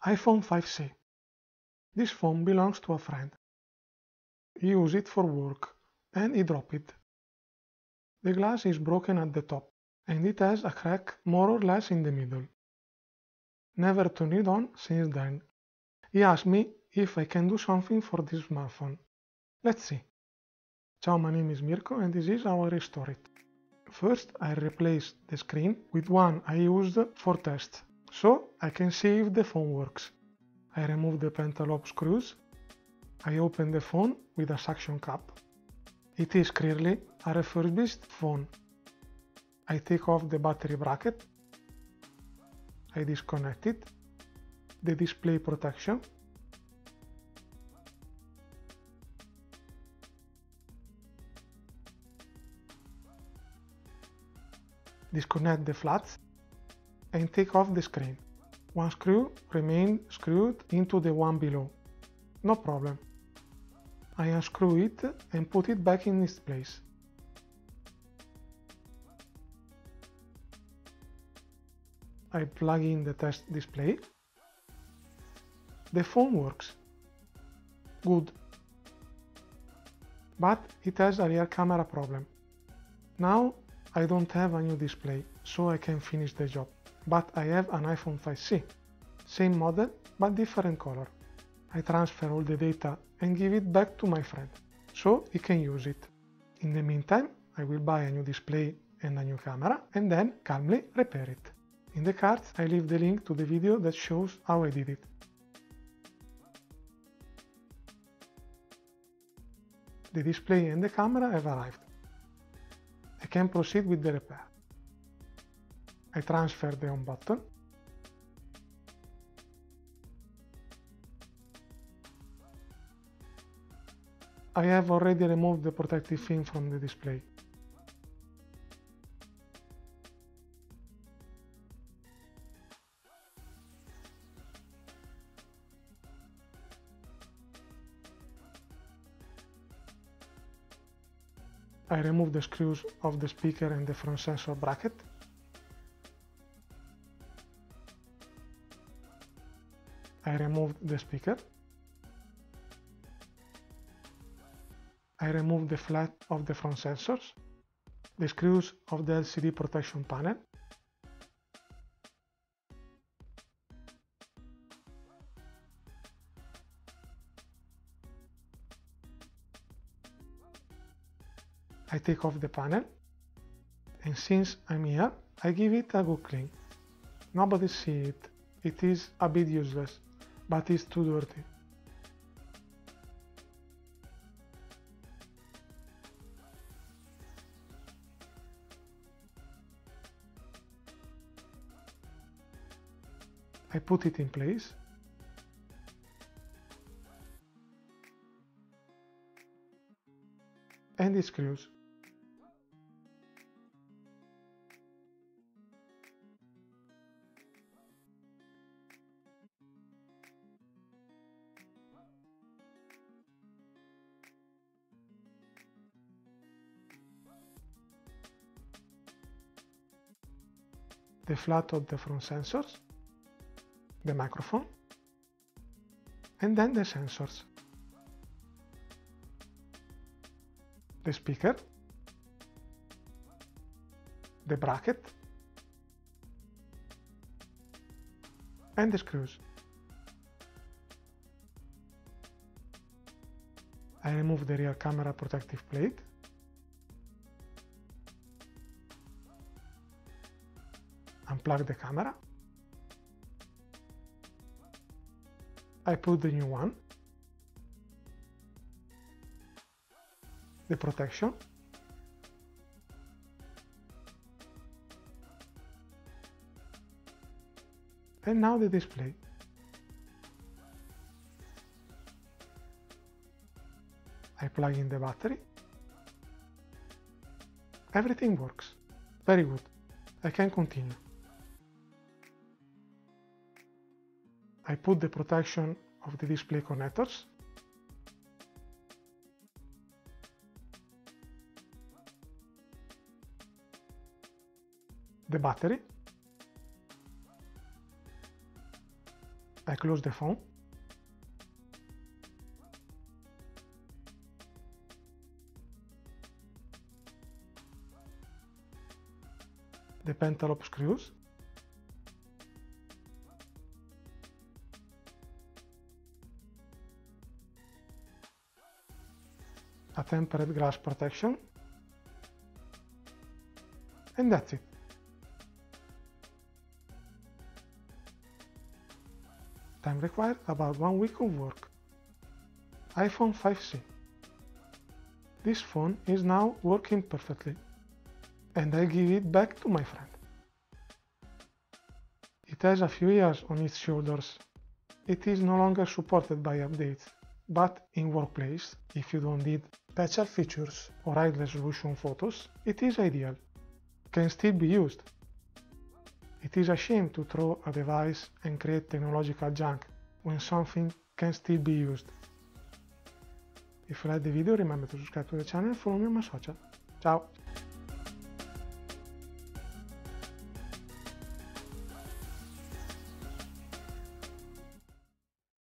iPhone 5C. This phone belongs to a friend. He used it for work and he dropped it. The glass is broken at the top and it has a crack more or less in the middle. Never turned it on since then. He asked me if I can do something for this smartphone. Let's see. Ciao, my name is Mirko and this is how I restore it. First, I replace the screen with one I used for test, so I can see if the phone works. I remove the pentalobe screws. I open the phone with a suction cup. It is clearly a refurbished phone. I take off the battery bracket. I disconnect it. The display protection. Disconnect the flats and take off the screen. One screw remained screwed into the one below. No problem. I unscrew it and put it back in its place. I plug in the test display. The phone works. Good. But it has a rear camera problem. Now I don't have a new display, so I can finish the job. But I have an iPhone 5C. Same model, but different color. I transfer all the data and give it back to my friend, so he can use it. In the meantime, I will buy a new display and a new camera, and then calmly repair it. In the cards, I leave the link to the video that shows how I did it. The display and the camera have arrived. I can proceed with the repair. I transfer the on button. I have already removed the protective film from the display. I remove the screws of the speaker and the front sensor bracket. I removed the speaker. I remove the flat of the front sensors, the screws of the LCD protection panel. I take off the panel, and since I'm here, I give it a good clean. Nobody sees it. It is a bit useless, but it's too dirty. I put it in place. And the screws. The flat of the front sensors, the microphone, and then the sensors. The speaker, the bracket, and the screws. I remove the rear camera protective plate. Unplug the camera. I put the new one. The protection. And now the display. I plug in the battery. Everything works. Very good. I can continue. I put the protection of the display connectors. The battery. I close the phone. The pentalobe screws. A tempered glass protection. And that's it. Time required about 1 week of work. iPhone 5C. This phone is now working perfectly, and I give it back to my friend. It has a few years on its shoulders. It is no longer supported by updates, but in workplace, if you don't need special features or high resolution photos, it is ideal. Can still be used. It is a shame to throw a device and create technological junk when something can still be used. If you like the video, remember to subscribe to the channel and follow me on my social. Ciao!